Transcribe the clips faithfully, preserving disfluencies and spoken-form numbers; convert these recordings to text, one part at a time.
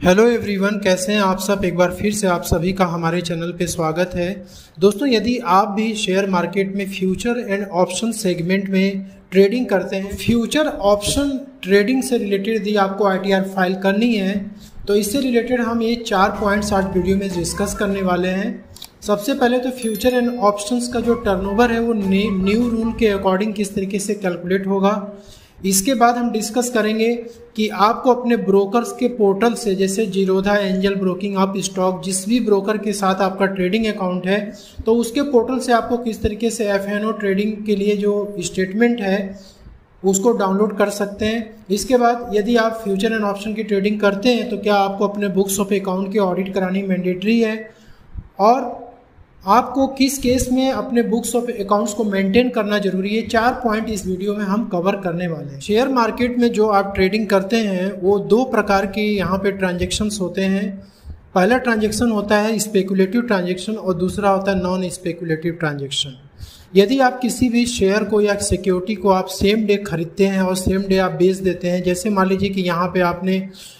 Hello everyone, कैसे हैं आप सब। एक बार फिर से आप सभी का हमारे चैनल पे स्वागत है। दोस्तों, यदि आप भी शेयर मार्केट में फ्यूचर एंड ऑप्शन सेगमेंट में ट्रेडिंग करते हैं, फ्यूचर ऑप्शन ट्रेडिंग से रिलेटेड यदि आपको आई टी आर फाइल करनी है तो इससे रिलेटेड हम ये चार पॉइंट्स आज वीडियो में डिस्कस करने वाले हैं। सबसे पहले तो फ्यूचर एंड ऑप्शंस का जो टर्नओवर है वो न्यू रूल के अकॉर्डिंग किस तरीके से कैलकुलेट होगा। इसके बाद हम डिस्कस करेंगे कि आपको अपने ब्रोकर्स के पोर्टल से, जैसे Zerodha, Angel broking, Upstox, जिस भी ब्रोकर के साथ आपका ट्रेडिंग अकाउंट है तो उसके पोर्टल से आपको किस तरीके से एफ एन ओ ट्रेडिंग के लिए जो स्टेटमेंट है उसको डाउनलोड कर सकते हैं। इसके बाद यदि आप फ्यूचर एंड ऑप्शन की ट्रेडिंग करते हैं तो क्या आपको अपने बुक्स ऑफ अकाउंट की ऑडिट करानी मैंडेटरी है, और आपको किस केस में अपने बुक्स ऑफ अकाउंट्स को मेंटेन करना जरूरी है। चार पॉइंट इस वीडियो में हम कवर करने वाले हैं। शेयर मार्केट में जो आप ट्रेडिंग करते हैं वो दो प्रकार के यहाँ पे ट्रांजेक्शन्स होते हैं। पहला ट्रांजेक्शन होता है स्पेकुलेटिव ट्रांजेक्शन और दूसरा होता है नॉन स्पेकुलेटिव ट्रांजेक्शन। यदि आप किसी भी शेयर को या सिक्योरिटी को आप सेम डे खरीदते हैं और सेम डे आप बेच देते हैं, जैसे मान लीजिए कि यहाँ पे आपने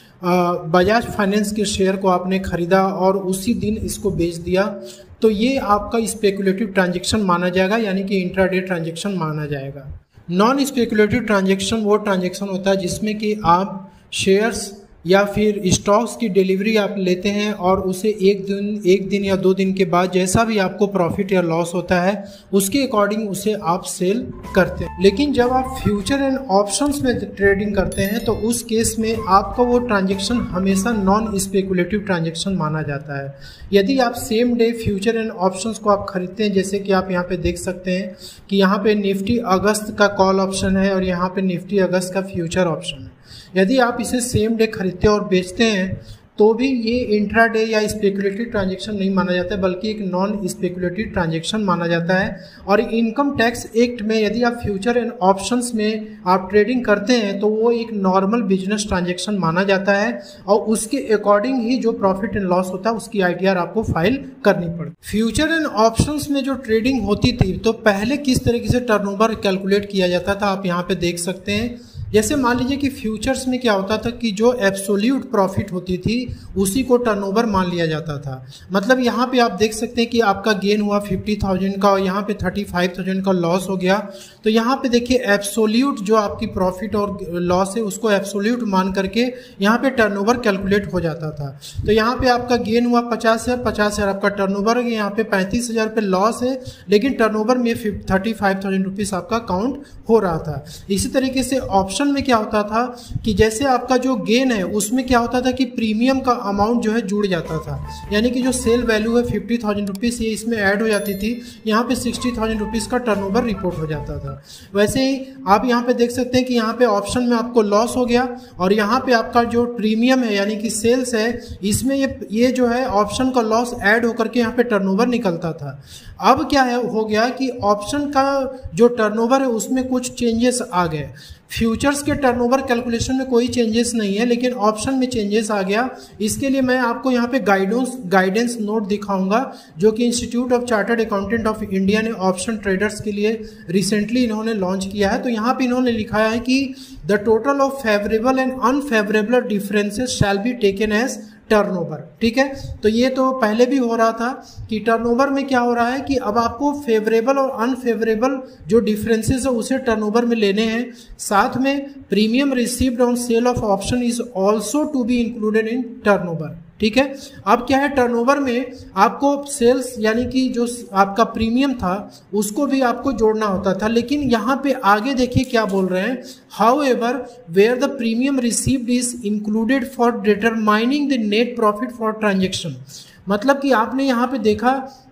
बजाज फाइनेंस के शेयर को आपने खरीदा और उसी दिन इसको बेच दिया, तो ये आपका स्पेकुलेटिव ट्रांजैक्शन माना जाएगा, यानी कि इंट्राडे ट्रांजैक्शन माना जाएगा। नॉन स्पेकुलेटिव ट्रांजैक्शन वो ट्रांजैक्शन होता है जिसमें कि आप शेयर्स या फिर स्टॉक्स की डिलीवरी आप लेते हैं और उसे एक दिन एक दिन या दो दिन के बाद जैसा भी आपको प्रॉफिट या लॉस होता है उसके अकॉर्डिंग उसे आप सेल करते हैं। लेकिन जब आप फ्यूचर एंड ऑप्शंस में ट्रेडिंग करते हैं तो उस केस में आपका वो ट्रांजैक्शन हमेशा नॉन स्पेकुलेटिव ट्रांजैक्शन माना जाता है। यदि आप same day future and options को आप खरीदते हैं, जैसे कि आप यहाँ पे देख सकते हैं कि यहाँ पे निफ्टी अगस्त का कॉल ऑप्शन है और यहाँ पे निफ्टी अगस्त का फ्यूचर ऑप्शन है। यदि आप इसे सेम डे खरीदते और बेचते हैं तो भी ये इंट्राडे या स्पेकुलेटिव ट्रांजैक्शन नहीं माना जाता है, बल्कि एक नॉन स्पेकुलेटिव ट्रांजैक्शन माना जाता है। और इनकम टैक्स एक्ट में यदि आप फ्यूचर एंड ऑप्शंस में आप ट्रेडिंग करते हैं तो वो एक नॉर्मल बिजनेस ट्रांजैक्शन माना जाता है और उसके अकॉर्डिंग ही जो प्रॉफिट एंड लॉस होता है उसकी आई टी आर आपको फाइल करनी पड़ती। फ्यूचर एंड ऑप्शंस में जो ट्रेडिंग होती थी तो पहले किस तरीके से टर्नओवर कैलकुलेट किया जाता था, आप यहाँ पे देख सकते हैं। जैसे मान लीजिए कि फ्यूचर्स में क्या होता था कि जो एब्सोल्यूट प्रॉफिट होती थी उसी को टर्नओवर मान लिया जाता था। मतलब यहाँ पे आप देख सकते हैं कि आपका गेन हुआ फिफ्टी थाउजेंड का और यहाँ पे थर्टी फाइव थाउजेंड का लॉस हो गया, तो यहाँ पे देखिए एब्सोल्यूट जो आपकी प्रॉफिट और लॉस है उसको एब्सोल्यूट मान करके यहाँ पे टर्नओवर कैलकुलेट हो जाता था। तो यहाँ पे आपका गेन हुआ पचास हज़ार पचास हज़ार आपका टर्नओवर है, यहाँ पे पैंतीस हज़ार पे लॉस है, लेकिन टर्नओवर में थर्टी फाइव थाउजेंड रुपीज़ आपका काउंट हो रहा था। इसी तरीके से ऑप्शन में क्या होता था कि जैसे आपका जो गेन है उसमें क्या होता था कि प्रीमियम का अमाउंट जो है जुड़ जाता था, यानी कि जो सेल वैल्यू है फिफ्टी थाउजेंड रुपीज़ ये इसमें ऐड हो जाती थी, यहाँ पे सिक्सटी थाउजेंड रुपीज़ का टर्नओवर रिपोर्ट हो जाता था। वैसे ही आप यहाँ पे देख सकते हैं कि यहाँ पे ऑप्शन में आपको लॉस हो गया और यहाँ पे आपका जो प्रीमियम है यानी कि सेल्स है इसमें ये ये जो है ऑप्शन का लॉस ऐड होकर के यहाँ पे टर्नओवर निकलता था। अब क्या है हो गया कि ऑप्शन का जो टर्नओवर है उसमें कुछ चेंजेस आ गए। फ्यूचर्स के टर्नओवर कैलकुलेशन में कोई चेंजेस नहीं है, लेकिन ऑप्शन में चेंजेस आ गया। इसके लिए मैं आपको यहाँ पे गाइडेंस गाइडेंस नोट दिखाऊंगा जो कि institute of chartered accountant of India ने ऑप्शन ट्रेडर्स के लिए रिसेंटली इन्होंने लॉन्च किया है। तो यहाँ पे इन्होंने लिखा है कि the total of favourable and unfavourable differences shall be taken as turnover. ठीक है, तो ये तो पहले भी हो रहा था कि टर्नओवर में क्या हो रहा है कि अब आपको फेवरेबल और अनफेवरेबल जो डिफरेंसेस है उसे टर्नओवर में लेने हैं। साथ में premium received on sale of option is also to be included in turnover. ठीक है, अब क्या है टर्नओवर में आपको सेल्स यानी कि जो आपका प्रीमियम था उसको भी आपको जोड़ना होता था, लेकिन यहाँ पे आगे देखिए क्या बोल रहे हैं, however where the premium received is included for determining the net profit for transaction. मतलब कि आपने यहाँ पे देखा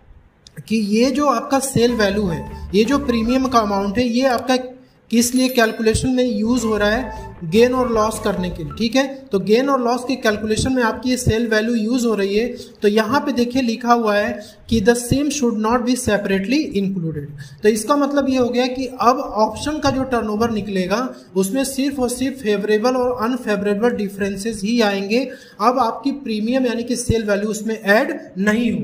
कि ये जो आपका सेल वैल्यू है, ये जो प्रीमियम का अमाउंट है, ये आपका किस लिए कैलकुलेशन में यूज हो रहा है, गेन और लॉस करने के लिए। ठीक है, तो गेन और लॉस के कैलकुलेशन में आपकी ये सेल वैल्यू यूज हो रही है। तो यहाँ पे देखिए लिखा हुआ है कि the same should not be separately included. तो इसका मतलब ये हो गया कि अब ऑप्शन का जो टर्नओवर निकलेगा उसमें सिर्फ और सिर्फ फेवरेबल और अनफेवरेबल डिफरेंसेस ही आएंगे। अब आपकी प्रीमियम यानी कि सेल वैल्यू उसमें ऐड नहीं होगी।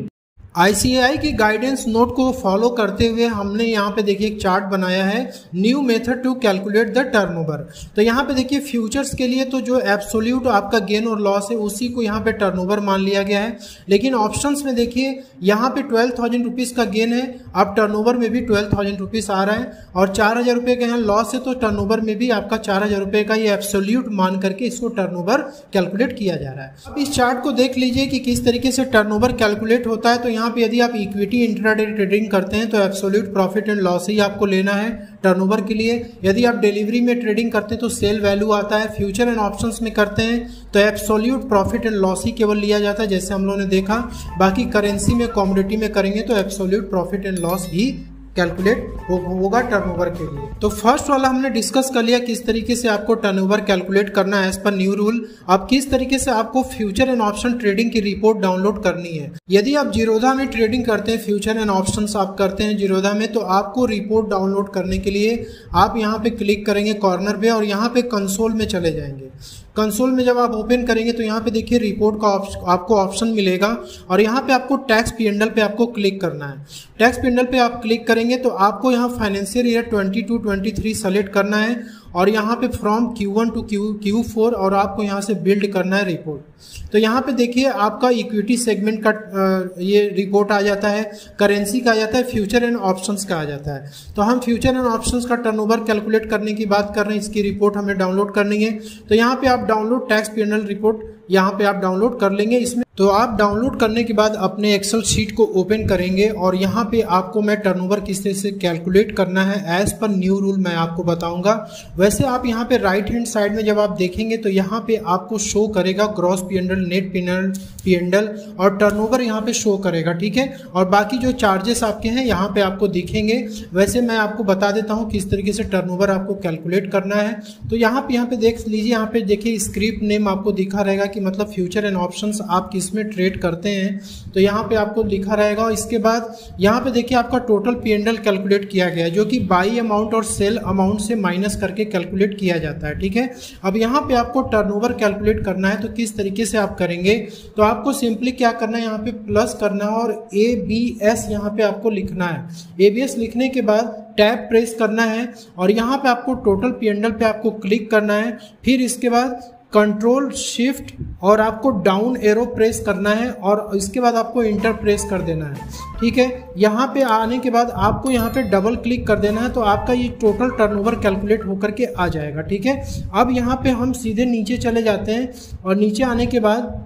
आई सी ए आई की गाइडेंस नोट को फॉलो करते हुए हमने यहाँ पे देखिए एक चार्ट बनाया है, new method to calculate the turnover. तो यहाँ पे देखिए फ्यूचर्स के लिए तो जो एब्सोल्यूट आपका गेन और लॉस है उसी को यहाँ पे टर्नओवर मान लिया गया है, लेकिन ऑप्शंस में देखिए यहाँ पे ट्वेल्व थाउजेंड रुपीज़ का गेन है, अब टर्नओवर में भी ट्वेल्व थाउजेंड रुपीज़ आ रहा है, और चार हज़ार रुपये का यहाँ लॉस है तो टर्नओवर में भी आपका चार हज़ार रुपये का ये एब्सोल्यूट मान करके इसको टर्नओवर कैलकुलेट किया जा रहा है। अब इस चार्ट को देख लीजिए कि किस तरीके से टर्नओवर कैलकुलेट होता है। तो यहाँ पे यदि आप इक्विटी इंट्राडे ट्रेडिंग करते हैं तो एब्सोल्यूट प्रॉफिट एंड लॉस ही आपको लेना है टर्नओवर के लिए। यदि आप डिलीवरी में ट्रेडिंग करते हैं तो सेल वैल्यू आता है। फ्यूचर एंड ऑप्शंस में करते हैं तो एब्सोल्यूट प्रॉफिट एंड लॉस ही केवल लिया जाता है, जैसे हम लोगों ने देखा। बाकी करेंसी में, कमोडिटी में करेंगे तो एब्सोल्यूट प्रॉफिट एंड लॉस ही कैलकुलेट हो, होगा टर्नओवर के लिए। तो फर्स्ट वाला हमने डिस्कस कर लिया किस तरीके से आपको टर्नओवर कैलकुलेट करना है एज पर न्यू रूल। अब किस तरीके से आपको फ्यूचर एंड ऑप्शन ट्रेडिंग की रिपोर्ट डाउनलोड करनी है। यदि आप जीरोधा में ट्रेडिंग करते हैं, फ्यूचर एंड ऑप्शंस आप करते हैं जीरोधा में, तो आपको रिपोर्ट डाउनलोड करने के लिए आप यहाँ पे क्लिक करेंगे कॉर्नर पे और यहाँ पे कंसोल में चले जाएंगे। कंसोल में जब आप ओपन करेंगे तो यहाँ पे देखिए रिपोर्ट का आपको ऑप्शन मिलेगा और यहाँ पे आपको टैक्स पीएनएल पे आपको क्लिक करना है। टैक्स पीएनएल पे आप क्लिक करेंगे तो आपको यहाँ financial year twenty two twenty three select करना है और यहाँ पे from Q one to Q Q four और आपको यहाँ से बिल्ड करना है रिपोर्ट। तो यहाँ पे देखिए आपका इक्विटी सेगमेंट का ये रिपोर्ट आ जाता है, करेंसी का आ जाता है, फ्यूचर एंड ऑप्शंस का आ जाता है। तो हम फ्यूचर एंड ऑप्शंस का टर्नओवर कैलकुलेट करने की बात कर रहे हैं, इसकी रिपोर्ट हमें डाउनलोड करनी है। तो यहाँ पे आप डाउनलोड टैक्स पीएनएल रिपोर्ट यहाँ पे आप डाउनलोड कर लेंगे। इसमें तो आप डाउनलोड करने के बाद अपने एक्सेल शीट को ओपन करेंगे और यहाँ पे आपको मैं टर्नओवर किस तरह से कैलकुलेट करना है एज पर न्यू रूल मैं आपको बताऊंगा। वैसे आप यहाँ पे राइट हैंड साइड में जब आप देखेंगे तो यहाँ पे आपको शो करेगा gross PNL, net PNL PNL और टर्नओवर यहाँ पे शो करेगा, ठीक है। और बाकी जो चार्जेस आपके हैं यहाँ पे आपको दिखेंगे। वैसे मैं आपको बता देता हूँ किस तरीके से टर्नओवर आपको कैलकुलेट करना है। तो यहाँ पे यहाँ पे देख लीजिए, यहाँ पे देखिए स्क्रिप्ट नेम आपको दिखा रहेगा कि मतलब फ्यूचर एंड ऑप्शंस आप किस में ट्रेड करते हैं, तो यहाँ पे आपको लिखा रहेगा। और इसके बाद यहाँ पे देखिए आपका टोटल पीएनएल कैलकुलेट किया गया है जो कि बाई अमाउंट और सेल अमाउंट से माइनस करके कैलकुलेट किया जाता है, ठीक है। अब यहाँ पे आपको टर्नओवर कैलकुलेट करना है तो किस तरीके से आप करेंगे, तो आपको सिंपली क्या करना है, यहाँ पे प्लस करना है और ए बी एस यहाँ पे आपको लिखना है। ए बी एस लिखने के बाद टैब प्रेस करना है और यहाँ पे आपको टोटल पीएनएल पे आपको क्लिक करना है। फिर इसके बाद कंट्रोल शिफ्ट और आपको डाउन एरो प्रेस करना है और इसके बाद आपको इंटर प्रेस कर देना है, ठीक है। यहाँ पे आने के बाद आपको यहाँ पे डबल क्लिक कर देना है तो आपका ये टोटल टर्नओवर कैलकुलेट होकर के आ जाएगा, ठीक है। अब यहाँ पे हम सीधे नीचे चले जाते हैं और नीचे आने के बाद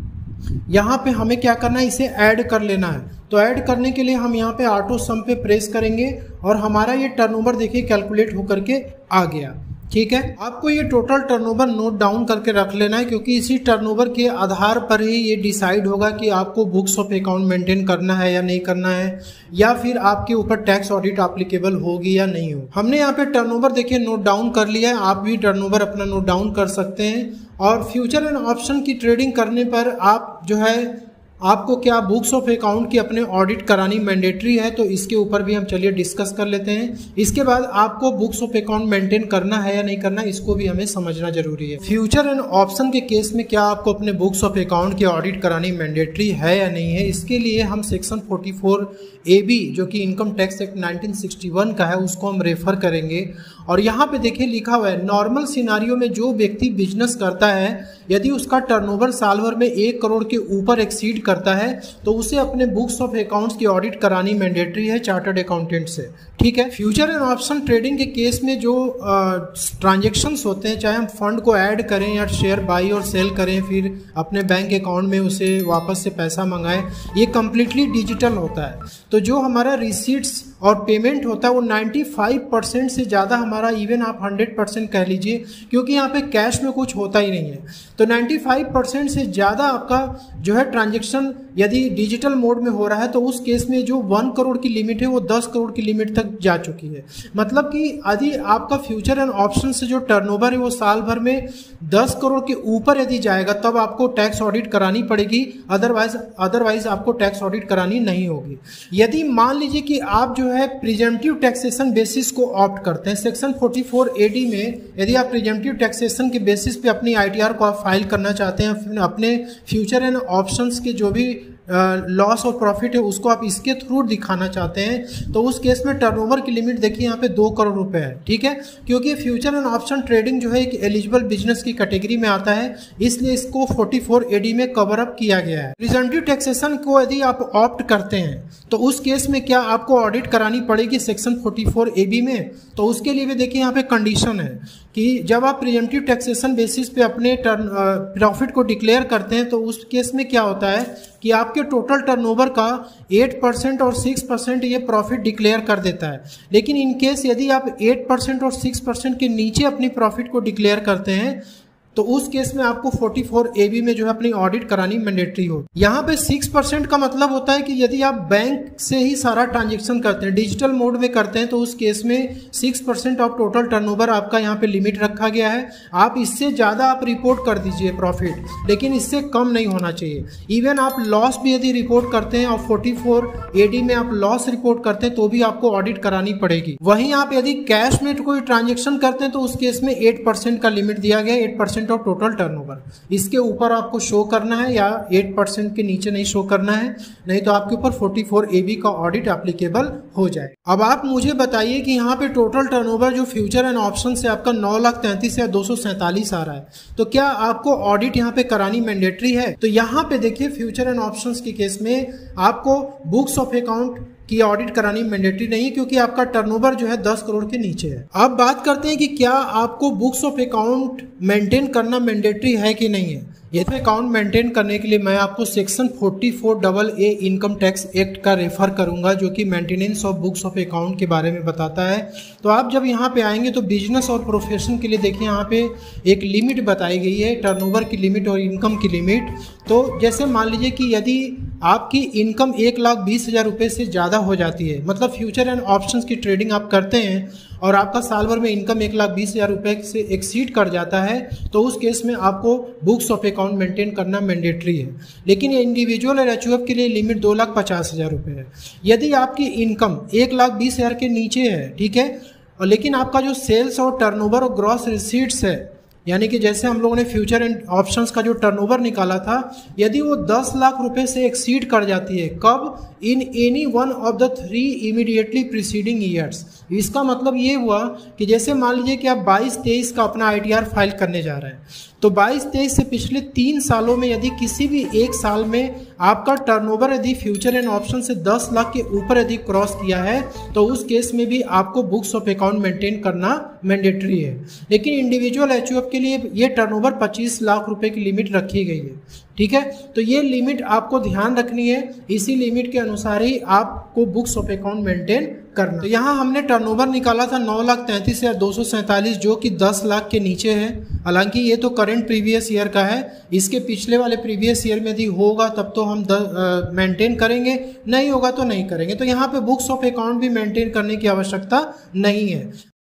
यहाँ पे हमें क्या करना है, इसे ऐड कर लेना है। तो ऐड करने के लिए हम यहाँ पे ऑटो सम पे प्रेस करेंगे और हमारा ये टर्नओवर देखिए कैलकुलेट होकर के आ गया, ठीक है। आपको ये टोटल टर्नओवर नोट डाउन करके रख लेना है क्योंकि इसी टर्नओवर के आधार पर ही ये डिसाइड होगा कि आपको बुक्स ऑफ अकाउंट मेंटेन करना है या नहीं करना है, या फिर आपके ऊपर टैक्स ऑडिट एप्लीकेबल होगी या नहीं हो। हमने यहाँ पे टर्नओवर देखिए नोट डाउन कर लिया है, आप भी टर्नओवर अपना नोट डाउन कर सकते हैं। और फ्यूचर एंड ऑप्शन की ट्रेडिंग करने पर आप जो है आपको क्या बुक्स ऑफ अकाउंट की अपने ऑडिट करानी मैंडेटरी है, तो इसके ऊपर भी हम चलिए डिस्कस कर लेते हैं। इसके बाद आपको बुक्स ऑफ अकाउंट मेंटेन करना है या नहीं करना, इसको भी हमें समझना जरूरी है। फ्यूचर एंड ऑप्शन के केस में क्या आपको अपने बुक्स ऑफ अकाउंट की ऑडिट करानी मैंडेटरी है या नहीं है, इसके लिए हम section forty four A B जो कि income tax act nineteen sixty one का है उसको हम रेफर करेंगे। और यहाँ पे देखिए लिखा हुआ है नॉर्मल सिनारियो में जो व्यक्ति बिजनेस करता है यदि उसका टर्नओवर साल भर में एक करोड़ के ऊपर एक्सीड करता है तो उसे अपने बुक्स ऑफ अकाउंट्स की ऑडिट करानी मैंडेटरी है चार्टर्ड अकाउंटेंट से, ठीक है। फ्यूचर एंड ऑप्शन ट्रेडिंग के केस में जो ट्रांजेक्शन्स होते हैं, चाहे हम फंड को ऐड करें या शेयर बाई और सेल करें, फिर अपने बैंक अकाउंट में उसे वापस से पैसा मंगाएं, ये कम्प्लीटली डिजिटल होता है। तो जो हमारा रिसीट्स और पेमेंट होता है वो पचानवे परसेंट से ज़्यादा हमारा, इवन आप सौ परसेंट कह लीजिए क्योंकि यहाँ पे कैश में कुछ होता ही नहीं है, तो पचानवे परसेंट से ज़्यादा आपका जो है ट्रांजैक्शन यदि डिजिटल मोड में हो रहा है तो उस केस में जो वन करोड़ की लिमिट है वो दस करोड़ की लिमिट तक जा चुकी है। मतलब कि यदि आपका फ्यूचर एंड ऑप्शन से जो टर्नओवर है वो साल भर में दस करोड़ के ऊपर यदि जाएगा तब आपको टैक्स ऑडिट करानी पड़ेगी, अदरवाइज अदरवाइज आपको टैक्स ऑडिट करानी नहीं होगी। यदि मान लीजिए कि आप जो है प्रिजेम्पटिव टैक्सेशन बेसिस को ऑप्ट करते हैं, section forty four A D में यदि आप प्रिजेम्पटिव टैक्सेशन के बेसिस पे अपनी आई टी आर को आप फाइल करना चाहते हैं, अपने फ्यूचर एंड ऑप्शंस के जो भी लॉस और प्रॉफिट है उसको आप इसके थ्रू दिखाना चाहते हैं, तो उस केस में टर्नओवर की लिमिट देखिए यहाँ पे दो करोड़ रुपए है, ठीक है। क्योंकि फ्यूचर एंड ऑप्शन ट्रेडिंग जो है एक एलिजिबल बिजनेस की कैटेगरी में आता है, इसलिए इसको चौवालीस ए डी में कवर अप किया गया है। प्रिजेंटिव टैक्सेशन को यदि आप ऑप्ट करते हैं तो उस केस में क्या आपको ऑडिट करानी पड़ेगी सेक्शन चौवालीस ए बी में, तो उसके लिए भी देखिए यहाँ पे कंडीशन है कि जब आप प्रिजेंटिव टैक्सेशन बेसिस पे अपने टर्न प्रॉफिट को डिक्लेयर करते हैं तो उस केस में क्या होता है कि आपके टोटल टर्नओवर का आठ परसेंट और छह परसेंट ये प्रॉफिट डिक्लेयर कर देता है। लेकिन इन केस यदि आप आठ परसेंट और छह परसेंट के नीचे अपनी प्रॉफिट को डिक्लेयर करते हैं तो उस केस में आपको चौवालीस ए बी में जो है अपनी ऑडिट करानी मैंडेटरी हो। यहाँ पे छह परसेंट का मतलब होता है कि यदि आप बैंक से ही सारा ट्रांजैक्शन करते हैं, डिजिटल मोड में करते हैं, तो उस केस में छह परसेंट ऑफ टोटल टर्नओवर आपका यहाँ पे लिमिट रखा गया है। आप इससे ज़्यादा आप रिपोर्ट कर दीजिए प्रॉफिट, लेकिन इससे कम नहीं होना चाहिए। इवन आप लॉस भी यदि रिपोर्ट करते हैं और चौवालीस ए डी में आप लॉस रिपोर्ट करते हैं तो भी आपको ऑडिट करानी पड़ेगी। वहीं आप यदि कैश में कोई ट्रांजेक्शन करते हैं तो उस केस में आठ परसेंट का लिमिट दिया गया है, आठ परसेंट ऑफ टोटल टर्नओवर। इसके ऊपर आपको शो करना है या आठ परसेंट के नीचे नहीं शो करना है, नहीं तो आपके ऊपर चौवालीस ए बी का ऑडिट एप्लीकेबल हो जाए। अब आप मुझे बताइए कि यहाँ पे टोटल टर्नओवर जो फ्यूचर एंड ऑप्शन से आपका नौ लाख तैंतीस या दो सौ सैंतालीस आ रहा है, तो क्या आपको ऑडिट यहाँ पे करानी मैंडेटरी है? तो यहाँ पे देखिए फ्यूचर एंड ऑप्शंस के केस में आपको बुक्स ऑफ अकाउंट की ऑडिट करानी मैंडेटरी नहीं, क्योंकि आपका टर्नओवर जो है दस करोड़ के नीचे है। अब बात करते हैं कि क्या आपको बुक्स ऑफ अकाउंट मेंटेन करना मैंडेटरी है कि नहीं है। ये अकाउंट मेंटेन करने के लिए मैं आपको सेक्शन चौवालीस double A income tax act का रेफर करूंगा, जो कि maintenance of books of account के बारे में बताता है। तो आप जब यहाँ पे आएंगे तो बिजनेस और प्रोफेशन के लिए देखिए यहाँ पे एक लिमिट बताई गई है, टर्नओवर की लिमिट और इनकम की लिमिट। तो जैसे मान लीजिए कि यदि आपकी इनकम एक लाख बीस हज़ार रुपये से ज़्यादा हो जाती है, मतलब फ्यूचर एंड ऑप्शंस की ट्रेडिंग आप करते हैं और आपका साल भर में इनकम एक लाख बीस हज़ार रुपये से एक्सीड कर जाता है, तो उस केस में आपको बुक्स ऑफ अकाउंट मेंटेन करना मैंडेटरी है। लेकिन ये इंडिविजुअल और एच यू एफ के लिए लिमिट दो लाख पचास हज़ार रुपये है। यदि आपकी इनकम एक लाख बीस हज़ार के नीचे है, ठीक है, और लेकिन आपका जो सेल्स और टर्नओवर और ग्रॉस रिसीट्स है, यानी कि जैसे हम लोगों ने फ्यूचर एंड ऑप्शंस का जो टर्नओवर निकाला था, यदि वो दस लाख रुपए से एक्सीड कर जाती है, कब? In any one of the three immediately preceding years. इसका मतलब ये हुआ कि जैसे मान लीजिए कि आप बाईस तेईस का अपना आई टी आर फाइल करने जा रहे हैं, तो बाईस तेईस से पिछले तीन सालों में यदि किसी भी एक साल में आपका टर्नओवर यदि फ्यूचर एंड ऑप्शन से दस लाख के ऊपर यदि क्रॉस किया है, तो उस केस में भी आपको बुक्स ऑफ अकाउंट मेंटेन करना मैंडेटरी है। लेकिन इंडिविजुअल एच यू एफ के लिए ये टर्नओवर पच्चीस लाख रुपए की लिमिट रखी गई है, ठीक है। तो ये लिमिट आपको ध्यान रखनी है, इसी लिमिट के अनुसार ही आपको बुक्स ऑफ अकाउंट मेंटेन करना। तो यहाँ हमने टर्नओवर निकाला था नौ लाख तैंतीस हजार दो सौ सैंतालीस, जो कि दस लाख के नीचे है। हालांकि ये तो करंट प्रीवियस ईयर का है, इसके पिछले वाले प्रीवियस ईयर में यदि होगा तब तो हम मेंटेन करेंगे, नहीं होगा तो नहीं करेंगे। तो यहाँ पे बुक्स ऑफ अकाउंट भी मेंटेन करने की आवश्यकता नहीं है।